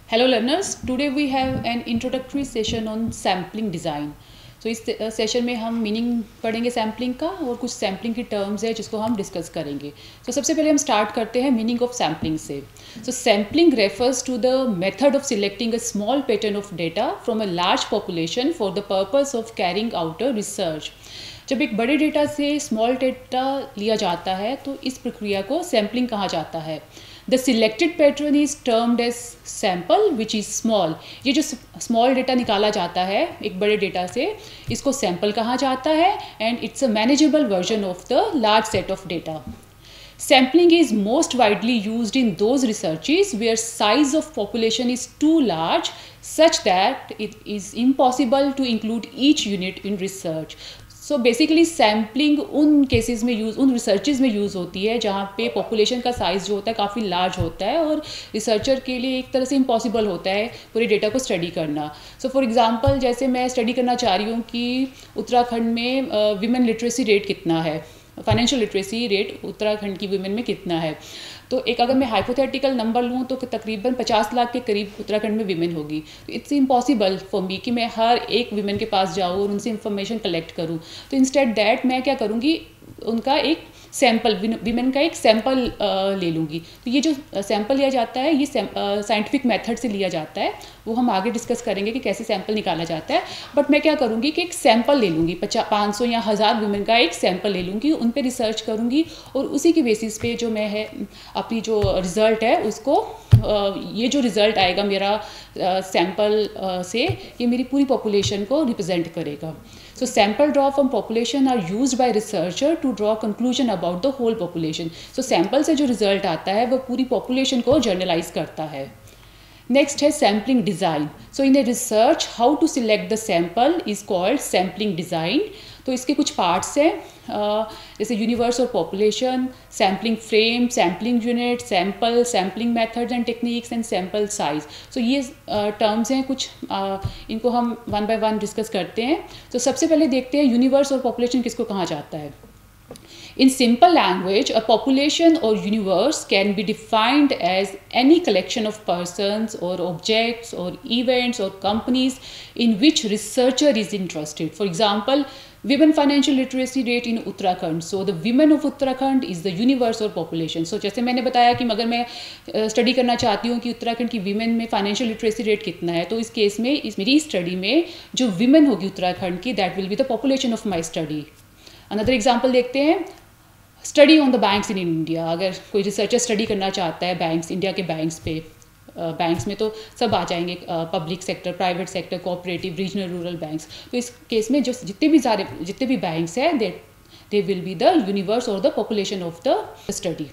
Hello learners, today we have an introductory session on sampling design. So इस session में हम meaning पढ़ेंगे sampling का और कुछ सैम्पलिंग की टर्म्स है जिसको हम डिस्कस करेंगे. So सबसे पहले हम स्टार्ट करते हैं मीनिंग ऑफ सैम्पलिंग से. So sampling refers to the method of selecting a small pattern of data from a large population for the purpose of carrying out a research. जब एक बड़े डेटा से स्मॉल डेटा लिया जाता है तो इस प्रक्रिया को सैम्पलिंग कहा जाता है. The selected pattern is termed as sample which is small. ये जो स्मॉल डेटा निकाला जाता है एक बड़े डेटा से, इसको सैम्पल कहा जाता है and it's a manageable version of the large set of data. Sampling is most widely used in those researches where size of population is too large such that it is impossible to include each unit in research. So basically sampling उन cases में उन researches में use होती है जहाँ पे population का size जो होता है काफ़ी लार्ज होता है और रिसर्चर के लिए एक तरह से इम्पॉसिबल होता है पूरे डेटा को स्टडी करना. सो फॉर एग्जांपल जैसे मैं स्टडी करना चाह रही हूँ कि उत्तराखंड में विमेन लिटरेसी रेट कितना है, फाइनेंशियल लिटरेसी रेट उत्तराखंड की विमेन में कितना है. तो एक अगर मैं हाइपोथेटिकल नंबर लूँ तो तकरीबन 50 लाख के करीब उत्तराखंड में विमेन होगी. तो इट्स इम्पॉसिबल फॉर मी कि मैं हर एक विमेन के पास जाऊँ और उनसे इंफॉर्मेशन कलेक्ट करूँ. तो इंस्टेड दैट मैं क्या करूँगी, उनका एक सैम्पल, विमेन का एक सैम्पल ले लूँगी. तो ये जो सैम्पल लिया जाता है ये साइंटिफिक मेथड से लिया जाता है, वो हम आगे डिस्कस करेंगे कि कैसे सैम्पल निकाला जाता है. बट मैं क्या करूँगी कि एक सैम्पल ले लूँगी, 500 या 1000 विमेन का एक सैम्पल ले लूँगी, उन पे रिसर्च करूँगी और उसी की बेसिस पे जो मैं है अपनी जो रिज़ल्ट है उसको ये जो रिज़ल्ट आएगा मेरा सैम्पल से, ये मेरी पूरी पॉपुलेशन को रिप्रेजेंट करेगा. So sample draw from population are used by researcher to draw conclusion about the whole population. So sample से जो result आता है वो पूरी population को generalize करता है. Next है sampling design. So in a research how to select the sample is called sampling design. तो इसके कुछ parts हैं जैसे यूनिवर्स और population, sampling frame, sampling unit, sample, sampling methods and techniques and sample size. So ये terms हैं कुछ, इनको हम वन बाय वन डिस्कस करते हैं. तो सबसे पहले देखते हैं यूनिवर्स और पॉपुलेशन किसको कहा जाता है. In simple language, a population or universe can be defined as any collection of persons or objects or events or companies in which researcher is interested. For example, women financial literacy rate in Uttarakhand. So the women of Uttarakhand is the universe or population. So जैसे मैंने बताया कि अगर मैं study करना चाहती हूँ कि उत्तराखंड की विमेन में फाइनेंशियल लिटरेसी रेट कितना है, तो इस केस में मेरी स्टडी में जो विमेन होगी उत्तराखंड की, that will be the population of my study. Another example देखते हैं, study on the banks in India. अगर कोई रिसर्चर स्टडी करना चाहता है बैंक्स, इंडिया के बैंक्स पे, बैंक्स में तो सब आ जाएंगे, public sector, private sector, cooperative, regional, rural banks. तो इस केस में जो जितने भी बैंक्स हैं they will be the universe और the population of the study.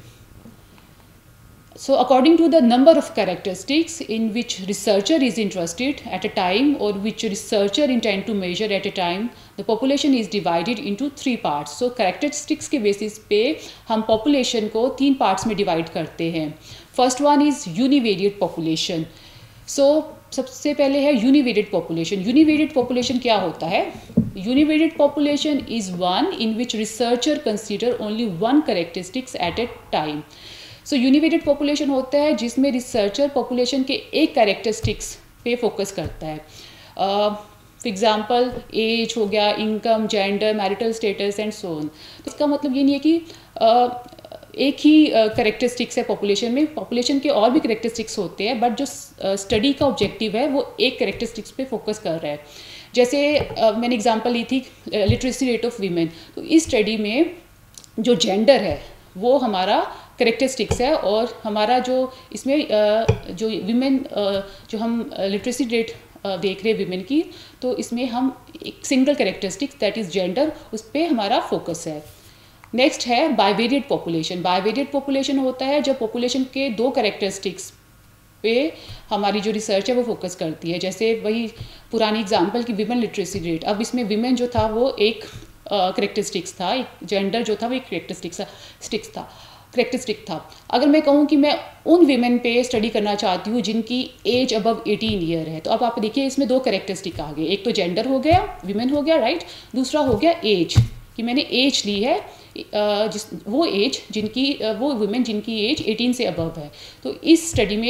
So according to the number of characteristics in which researcher is interested at a time or which researcher intend to measure at a time, the population is divided into 3 parts. So characteristics के basis पे हम population को 3 parts में divide करते हैं. First one is univariate population. So सबसे पहले है univariate population. Univariate population क्या होता है? Univariate population is one in which researcher consider only one characteristics at a time. So univariate population होता है जिसमें रिसर्चर पॉपुलेशन के एक कैरेक्टरिस्टिक्स पे फोकस करता है. फॉर एग्जांपल एज हो गया, income, gender, marital status and so on. तो इसका मतलब ये नहीं है कि एक ही कैरेक्टरिस्टिक्स है पॉपुलेशन में. पॉपुलेशन के और भी कैरेक्टरिस्टिक्स होते हैं, बट जो स्टडी का ऑब्जेक्टिव है वो एक कैरेक्टरिस्टिक्स पे फोकस कर रहा है. जैसे मैंने एग्जांपल ली थी लिटरेसी रेट ऑफ वीमेन. तो इस स्टडी में जो जेंडर है वो हमारा करेक्टरिस्टिक्स है और हमारा जो इसमें जो विमेन जो हम लिटरेसी रेट देख रहे हैं विमेन की, तो इसमें हम एक single characteristics that is gender, उस पर हमारा फोकस है. नेक्स्ट है बाइवेरिएट पॉपुलेशन. बाइवेरिएट पॉपुलेशन होता है जब पॉपुलेशन के 2 करेक्टरिस्टिक्स पे हमारी जो रिसर्च है वो फोकस करती है. जैसे वही पुरानी एग्जाम्पल की विमेन लिटरेसी रेट, अब इसमें विमेन जो था वो एक करेक्टरिस्टिक्स था, एक जेंडर जो था वो एक करेक्टरिस्टिक था. अगर मैं कहूँ कि मैं उन विमेन पे स्टडी करना चाहती हूँ जिनकी एज अबव 18 ईयर है, तो अब आप देखिए इसमें 2 करेक्टरिस्टिक आ गए. एक तो जेंडर हो गया, विमेन हो गया, राइट. दूसरा हो गया एज, कि मैंने एज ली है, वो एज जिनकी वो वुमेन जिनकी एज 18 से अबव है. तो इस स्टडी में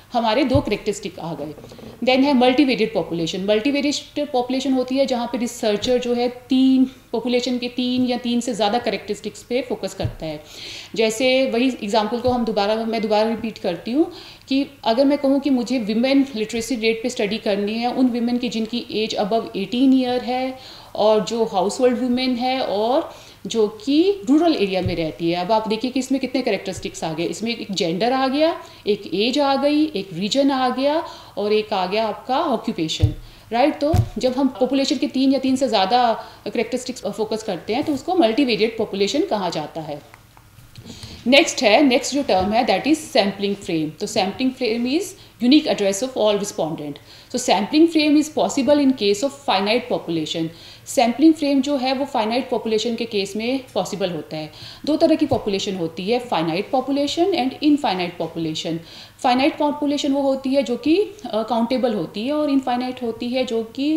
हमारे 2 करेक्टरिस्टिक आ गए। देन है मल्टीवेरिएट पॉपुलेशन। मल्टीवेरिएट पॉपुलेशन होती है जहाँ पे रिसर्चर जो है पॉपुलेशन के 3 या 3 से ज़्यादा करेक्टरिस्टिक्स पे फोकस करता है। जैसे वही एग्जांपल को मैं दोबारा रिपीट करती हूँ कि अगर मैं कहूँ कि मुझे विमेन लिटरेसी रेट पे स्टडी करनी है, उन विमेन की जिनकी एज अबव 18 ईयर है और जो हाउस होल्ड वुमेन है और जो कि रूरल एरिया में रहती है। अब आप देखिए कि इसमें कितने करेक्टरिस्टिक्स आ गए। इसमें एक जेंडर आ गया, एक एज आ गई, एक रीजन आ गया और एक आ गया आपका ऑक्यूपेशन, राइट। तो जब हम पॉपुलेशन के 3 या 3 से ज़्यादा करेक्टरिस्टिक्स फोकस करते हैं तो उसको मल्टीवेरिएट पॉपुलेशन कहा जाता है। नेक्स्ट जो टर्म है दैट इज सैम्पलिंग फ्रेम। तो sampling frame is unique address of all respondent. तो sampling frame is possible in case of finite population. Sampling frame जो है वो फाइनाइट पॉपुलेशन के केस में पॉसिबल होता है। 2 तरह की पॉपुलेशन होती है, finite population and infinite population. Finite population वो होती है जो कि काउंटेबल होती है और इनफाइनाइट होती है जो कि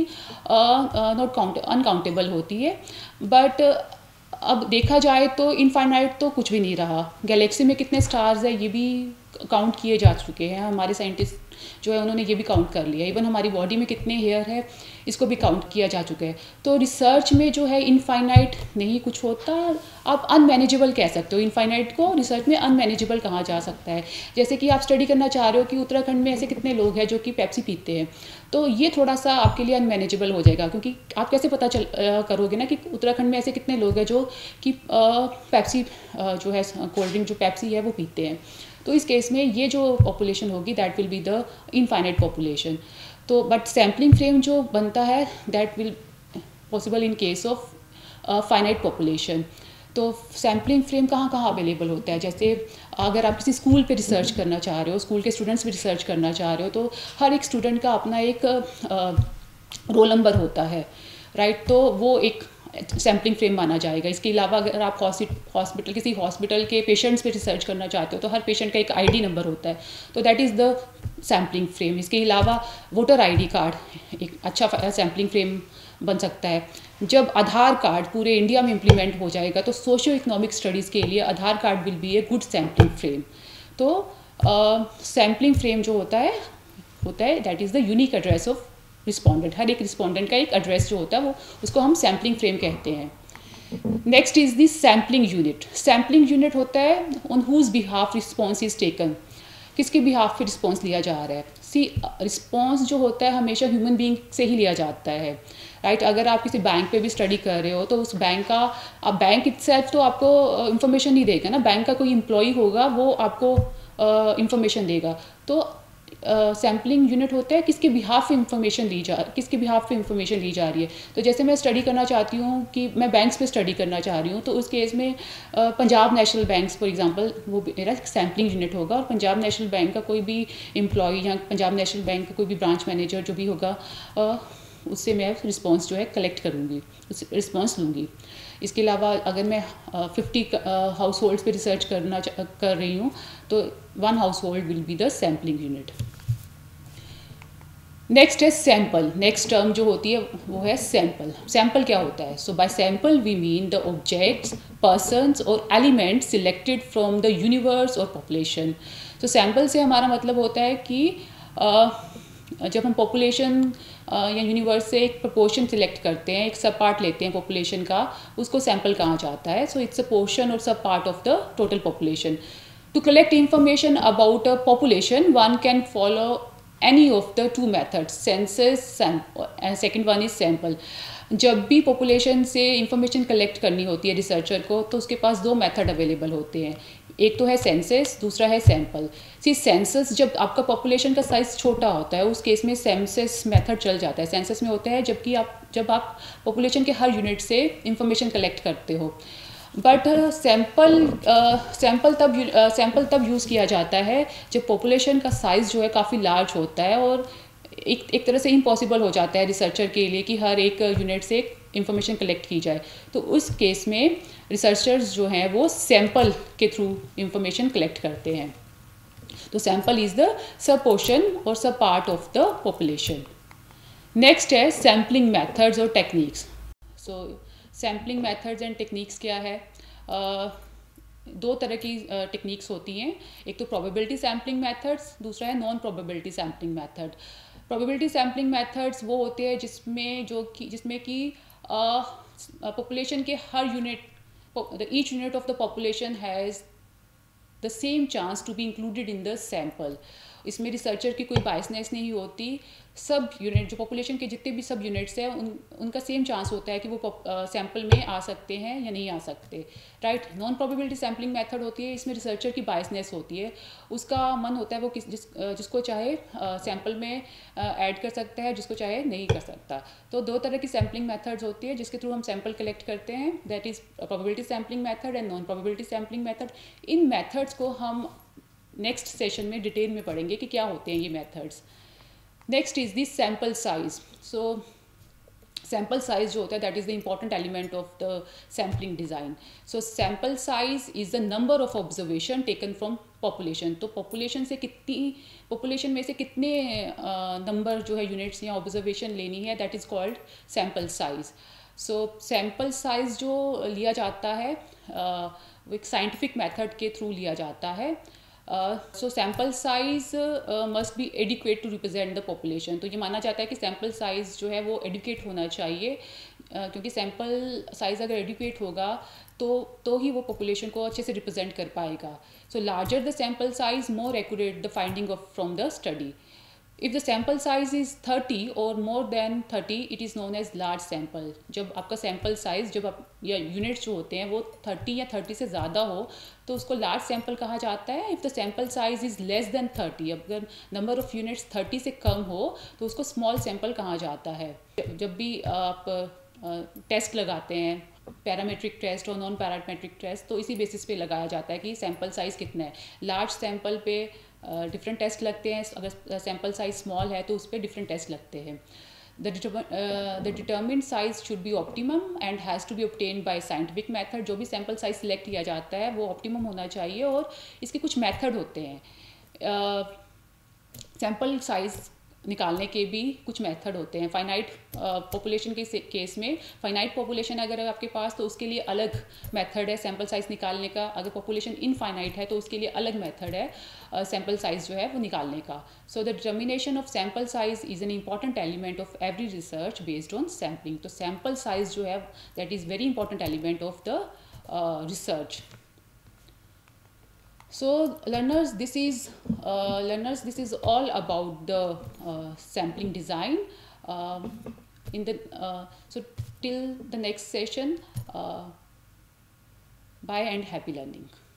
अनकाउंटेबल होती है। बट अब देखा जाए तो इनफाइनाइट तो कुछ भी नहीं रहा। गैलेक्सी में कितने स्टार्स हैं ये भी काउंट किए जा चुके हैं। हमारे साइंटिस्ट जो है उन्होंने ये भी काउंट कर लिया। इवन हमारी बॉडी में कितने हेयर है इसको भी काउंट किया जा चुका है। तो रिसर्च में जो है इनफाइनाइट नहीं कुछ होता, आप अनमैनेजेबल कह सकते हो। इनफाइनाइट को रिसर्च में अनमैनेजेबल कहा जा सकता है। जैसे कि आप स्टडी करना चाह रहे हो कि उत्तराखंड में ऐसे कितने लोग हैं जो कि पेप्सी पीते हैं, तो ये थोड़ा सा आपके लिए अनमैनेजेबल हो जाएगा, क्योंकि आप कैसे पता करोगे ना कि उत्तराखंड में ऐसे कितने लोग हैं जो कि पेप्सी जो है कोल्ड ड्रिंक जो पेप्सी है वो पीते हैं। तो इस केस में ये जो पॉपुलेशन होगी that will be the infinite population. तो बट सैम्पलिंग फ्रेम जो बनता है that will possible in case of finite population. तो सैम्पलिंग फ्रेम कहाँ कहाँ अवेलेबल होता है, जैसे अगर आप किसी स्कूल पे रिसर्च करना चाह रहे हो, स्कूल के स्टूडेंट्स पे रिसर्च करना चाह रहे हो, तो हर एक स्टूडेंट का अपना एक रोल नंबर होता है, राइट। तो वो एक सैम्पलिंग फ्रेम माना जाएगा। इसके अलावा अगर आप किसी हॉस्पिटल के पेशेंट्स पे रिसर्च करना चाहते हो तो हर पेशेंट का एक आईडी नंबर होता है, तो that is the sampling frame. इसके अलावा वोटर आईडी कार्ड एक अच्छा सैम्पलिंग फ्रेम बन सकता है। जब आधार कार्ड पूरे इंडिया में इम्प्लीमेंट हो जाएगा तो सोशियो इकोनॉमिक स्टडीज़ के लिए Aadhaar card will be a good sampling frame. तो सैम्पलिंग फ्रेम जो होता है that is the unique address of respondent. हर एक रिस्पोंडेंट का एक एड्रेस जो होता है वो उसको हम सैम्पलिंग फ्रेम कहते हैं। Next is the sampling unit. Sampling unit होता है on whose behalf response is taken, किसके बिहाफ पे रिस्पॉन्स लिया जा रहा है। रिस्पॉन्स जो होता है हमेशा ह्यूमन बीइंग से ही लिया जाता है, राइट। अगर आप किसी बैंक पे भी स्टडी कर रहे हो तो उस बैंक इटसेल्फ तो आपको इन्फॉर्मेशन नहीं देगा ना, बैंक का कोई एम्प्लॉय होगा वो आपको इन्फॉर्मेशन देगा। तो सैम्पलिंग यूनिट होता है किसके बिहाफ पे इंफॉर्मेशन ली जा रही है। तो जैसे मैं स्टडी करना चाहती हूँ कि मैं बैंक्स पे स्टडी करना चाह रही हूँ, तो उस केस में Punjab National banks for example वो मेरा सैम्पलिंग यूनिट होगा, और पंजाब नेशनल बैंक का कोई भी एम्प्लॉय या पंजाब नेशनल बैंक का कोई भी ब्रांच मैनेजर जो भी होगा उससे मैं रिस्पॉन्स जो है कलेक्ट करूँगी, रिस्पॉन्स लूँगी। इसके अलावा अगर मैं 50 हाउस होल्ड्स पे रिसर्च कर रही हूँ तो 1 household will be the sampling unit. Next है सैम्पल। नेक्स्ट टर्म जो होती है वो है सैम्पल। सैम्पल क्या होता है? So by sample we mean the objects, persons और elements selected from the universe और पॉपुलेशन। तो सैम्पल से हमारा मतलब होता है कि जब हम पॉपुलेशन या यूनिवर्स से एक प्रपोर्शन सिलेक्ट करते हैं, एक सब पार्ट लेते हैं पॉपुलेशन का, उसको सैम्पल कहा जाता है। सो इट्स अ पोर्शन और sub part of the total population. To collect information about a population one can follow any of the 2 methods, census and second one is sample। जब भी population से information collect करनी होती है researcher को तो उसके पास 2 मेथड अवेलेबल होते हैं, एक तो है सेंसस, दूसरा है सैम्पल। सेंसस जब आपका पॉपुलेशन का साइज़ छोटा होता है उस केस में सेंसस मेथड चल जाता है। सेंसस में होता है जब आप पॉपुलेशन के हर यूनिट से इंफॉर्मेशन कलेक्ट करते हो। बट सैम्पल तब यूज़ किया जाता है जब पॉपुलेशन का साइज़ जो है काफ़ी लार्ज होता है और एक तरह से इम्पॉसिबल हो जाता है रिसर्चर के लिए कि हर एक यूनिट से इंफॉर्मेशन कलेक्ट की जाए। तो उस केस में रिसर्चर्स जो हैं वो सैम्पल के थ्रू इंफॉर्मेशन कलेक्ट करते हैं। तो sample is the sub portion और sub part of the population. Next है सैम्पलिंग मेथड्स और techniques. So sampling methods and techniques क्या है? दो तरह की टेक्निक्स होती हैं, एक तो प्रोबेबिलिटी सैम्पलिंग मेथड्स, दूसरा है non probability sampling method. Probability sampling methods वो होते हैं जिसमें कि पॉपुलेशन के हर unit, each unit of the population has the same chance to be included in the sample. इसमें रिसर्चर की कोई बायसनेस नहीं होती, सब यूनिट जो पॉपुलेशन के जितने भी सब यूनिट्स हैं उनका सेम चांस होता है कि वो सैम्पल में आ सकते हैं या नहीं आ सकते, right. Non probability sampling method होती है, इसमें रिसर्चर की बायसनेस होती है, उसका मन होता है वो जिसको चाहे सैम्पल में ऐड कर सकता है, जिसको चाहे नहीं कर सकता। तो दो तरह की सैम्पलिंग मेथड्स होती है जिसके थ्रू हम सैम्पल कलेक्ट करते हैं, that is probability sampling method and non probability sampling method. इन मेथड्स को हम नेक्स्ट सेशन में डिटेल में पढ़ेंगे कि क्या होते हैं ये methods. Next is the sample size. So sample size जो होता है that is the important element of the sampling design. So sample size is the number of observation taken from population. तो पॉपुलेशन में से कितने नंबर जो है units या ऑब्जर्वेशन लेनी है, that is called sample size. So sample size जो लिया जाता है वो एक साइंटिफिक मेथड के थ्रू लिया जाता है। So sample size must be adequate to represent the population. तो ये माना जाता है कि सैम्पल साइज जो है वो एडुकेट होना चाहिए, क्योंकि सैम्पल साइज अगर एडुकेट होगा तो ही वो पॉपुलेशन को अच्छे से रिप्रेजेंट कर पाएगा। So larger the sample size, more accurate the finding of from the study. If the sample size is 30 or more than 30, it is known as large sample. जब आपका sample size या units जो होते हैं वो 30 या 30 से ज़्यादा हो तो उसको large sample कहा जाता है। If the sample size is less than 30, अगर number of units 30 से कम हो तो उसको small sample कहा जाता है। जब भी आप टेस्ट लगाते हैं, पैरामेट्रिक टेस्ट और नॉन पैरामेट्रिक टेस्ट, तो इसी बेसिस पे लगाया जाता है कि सैम्पल साइज़ कितना है। लार्ज सैम्पल पे डिफरेंट टेस्ट लगते हैं, अगर सैम्पल साइज स्मॉल है तो उस पर डिफरेंट टेस्ट लगते हैं। The determined size should be optimum and has to be obtained by scientific method. जो भी सैम्पल साइज सिलेक्ट किया जाता है वो ऑप्टिमम होना चाहिए, और इसके कुछ मेथड होते हैं। सैम्पल साइज निकालने के भी कुछ मेथड होते हैं। फाइनाइट पॉपुलेशन के केस में, फाइनाइट पॉपुलेशन अगर आपके पास तो उसके लिए अलग मेथड है सैम्पल साइज निकालने का। अगर पॉपुलेशन इनफाइनाइट है तो उसके लिए अलग मेथड है सैम्पल साइज जो है वो निकालने का। So the determination of sample size is an important element of every research based on sampling. तो सैम्पल साइज जो है that is very important element of the research. So learners, this is all about the sampling design. So till the next session, bye and happy learning.